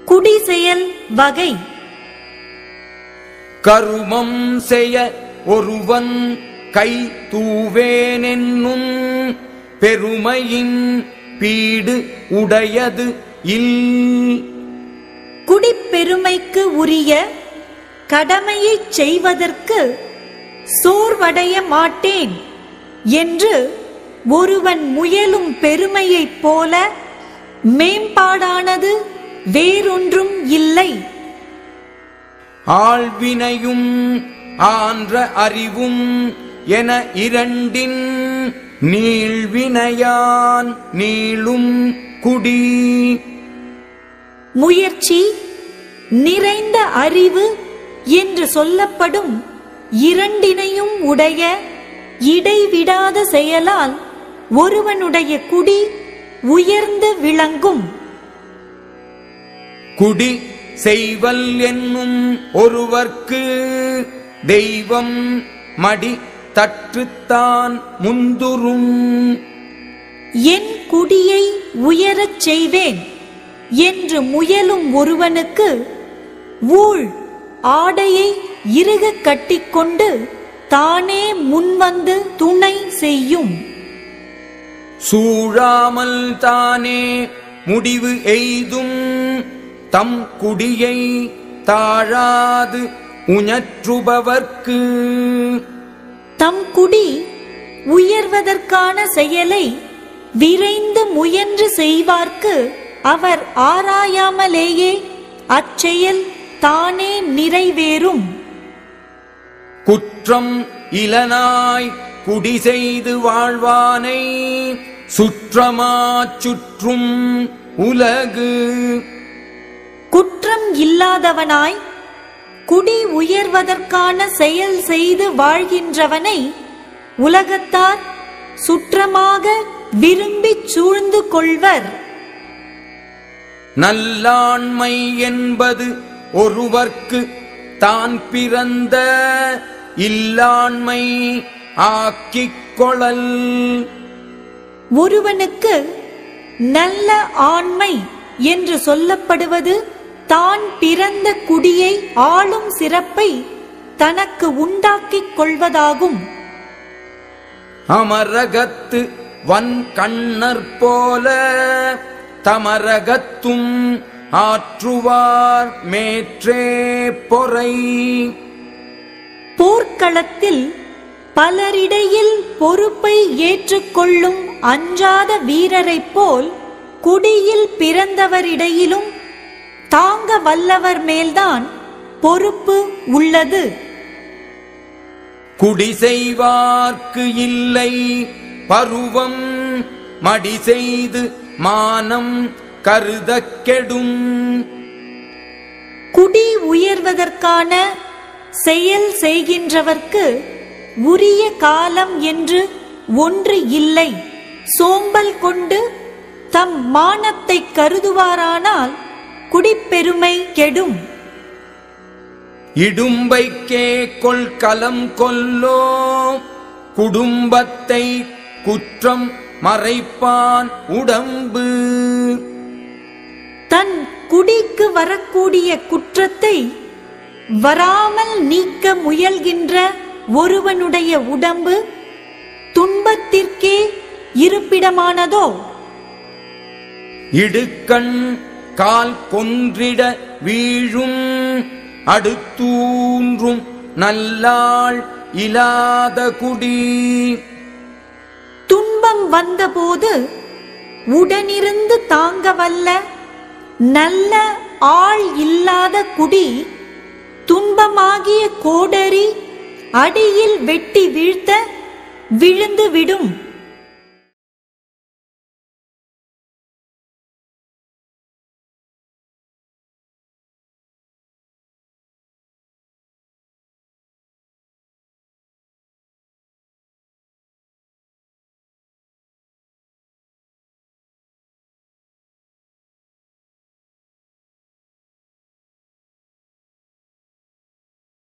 குடி செயல் வகை. கருமம் செய்ய ஒருவன் கை தூவேனென்னும் பெருமையின் பீடு உடையது இல். குடிப்பெருமைக்கு உரிய கடமையை செய்வதற்கு சோர்வடைய மாட்டேன் என்று ஒருவன் முயலும் பெருமையைப் போல மேம்பாடானது வேறொன்றும் இல்லை. ஆழ்வினையும் ஆன்ற அறிவும் என இரண்டின் நீள்வினையான் நீளும் குடி. முயற்சி நிறைந்த அறிவு என்று சொல்லப்படும் இரண்டினையும் உடைய இடைவிடாத செயலால் ஒருவனுடைய குடி உயர்ந்து விளங்கும். குடி செய்வல் என்னும் ஒருவர்க்கு தெய்வம் மடி தற்றுத்தான் முந்துரும். என் குடியை உயரச் செய்வேன் என்று முயலும் ஒருவனுக்கு ஊழ் ஆடையை இறுக கட்டிக்கொண்டு தானே முன்வந்து துணை செய்யும். சூழாமல் தானே முடிவு எய்தும் தம் குடியை தாழாது உஞற்றுபவர்க்கு. தம் குடி உயர்வதற்கான செயலை விரைந்து முயன்று செய்வார்க்கு அவர் ஆராயாமலேயே அச்செயல் தானே நிறைவேறும். குற்றம் இலனாய் குடி செய்து வாழ்வானை சுற்றமாச் சுற்றும் உலகு. குற்றம் இல்லாதவனாய் குடி உயர்வதற்கான செயல் செய்து வாழ்கின்றவனை உலகத்தார் சுற்றமாக விரும்பிச் சூழ்ந்து கொள்வர். நல்லாண்மை என்பது ஒருவர்க்கு தான் பிறந்த இல்லாண்மை ஆக்கிக் கொளல். ஒருவனுக்கு நல்ல ஆண்மை என்று சொல்லப்படுவது தான் பிறந்த குடியை ஆளும் சிறப்பை தனக்கு உண்டாக்கிக் கொள்வதாகும். அமரகத்து வன் கண்ணற் போல தமரகத்தும் ஆற்றுவார் மேற்றே பொறை. போர்க்களத்தில் பலரிடையில் பொறுப்பை ஏற்றுக்கொள்ளும் அஞ்சாத வீரரைப் போல் குடியில் பிறந்தவரிடையிலும் தாங்க வல்லவர் மேல்தான் பொறுப்பு உள்ளது. குடி செய்வார்க்கு இல்லை பருவம் மடி செய்து மானம் கருதக் கெடும். குடி உயர்வதற்கான செயல் செய்கின்றவர்க்கு உரிய காலம் என்று ஒன்று இல்லை. சோம்பல் கொண்டு தம் மானத்தை கருதுவாரானால் குடிப்பெருமை கெடும். இடும்பைக்கே கொள்கலம் கொல்லோ குடும்பத்தை குற்றம் மறைப்பான் உடம்பு. தன் குடிக்கு வரக்கூடிய குற்றத்தை வராமல் நீக்க முயல்கின்ற ஒருவனுடைய உடம்பு துன்பத்திற்கே இருப்பிடமானதோ. இடுக்கண் கால் கொன்றிட வீழும் அடுத்தூன்றும் நல்லாள் இலாத குடி. துன்பம் வந்தபோது உடனிருந்து தாங்க வல்ல நல்ல ஆள் இல்லாத குடி துன்பமாகிய கோடரி அடியில் வெட்டி வீழ்த்த விழுந்து விடும்.